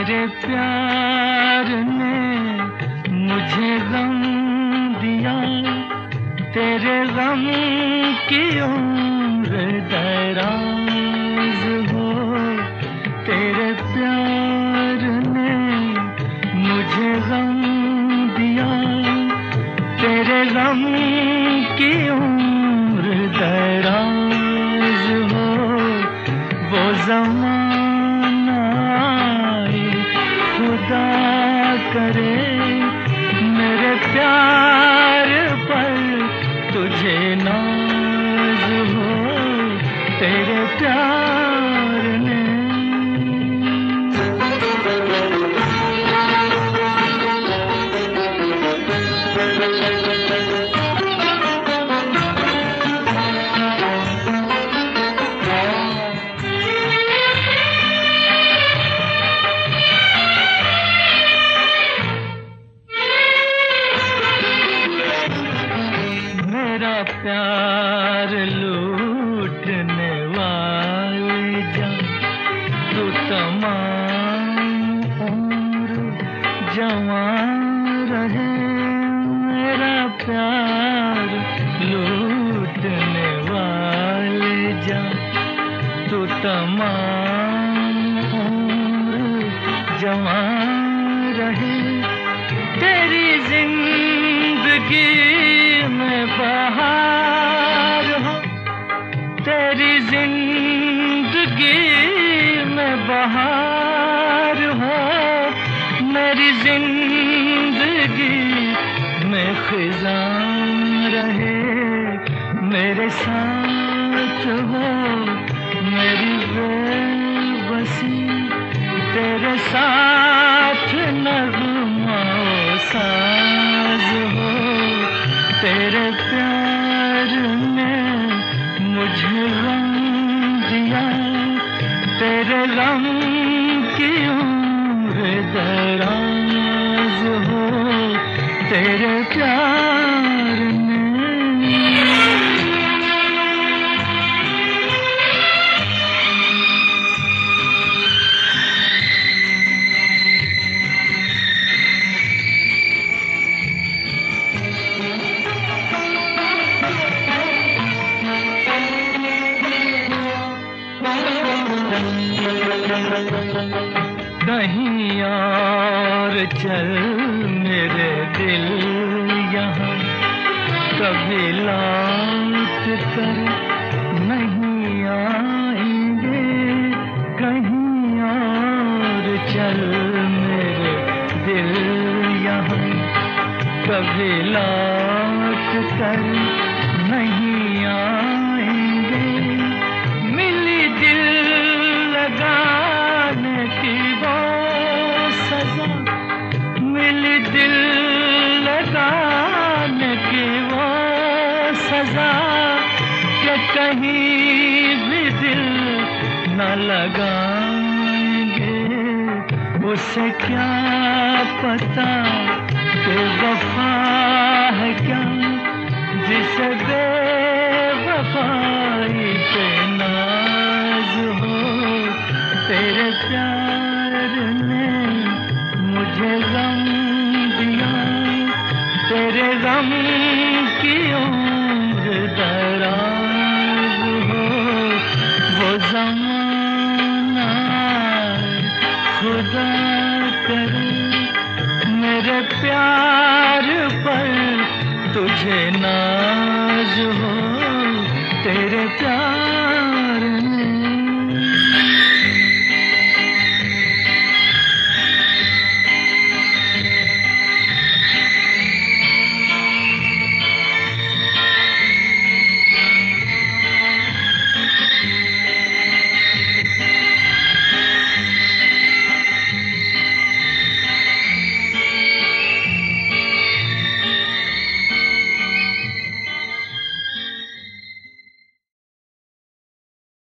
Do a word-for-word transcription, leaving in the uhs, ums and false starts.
तेरे प्यार ने मुझे गम दिया, तेरे गम की उम्र दराज हो। तेरे प्यार ने मुझे गम दिया, तेरे गम की उम्र दराज हो। वो ज़माना आए खुदा करे, मेरे प्यार पर तुझे नाज हो। तेरे प्यार ने प्यार लूटने वाले जा, तू तमाम उम्र जवान रहे। मेरा प्यार लूटने वाले जा, तू तमाम उम्र जवान रहे। तेरी जिंदगी में बहार हो, तेरी जिंदगी में बहार हो। मेरी जिंदगी में खिज़ां रहे। मेरे साथ हो मेरी बेबसी, तेरे साथ नगमा साज हो। तेरे प्यार ने मुझे गम दिया, तेरे गम की उम्र दराज हो। तेरे प्यार ने कहीं और चल मेरे दिल यहाँ, कभी लौट कर नहीं आएंगे। कहीं और चल मेरे दिल यहाँ, कभी लौट कर नहीं आएंगे। मिली दिल लगाने की वो सजा, मिली दिल लगाने की वो सजा, कि कहीं भी दिल न लगाएंगे। उसे क्या पता कि वफा है क्या, जिसे बेवफाई पे नाज हो। तेरे प्यार ने मुझे गम दिया, तेरे गम की उम्र दराज हो। वो ज़माना खुदा करे, मेरे प्यार पर तुझे ना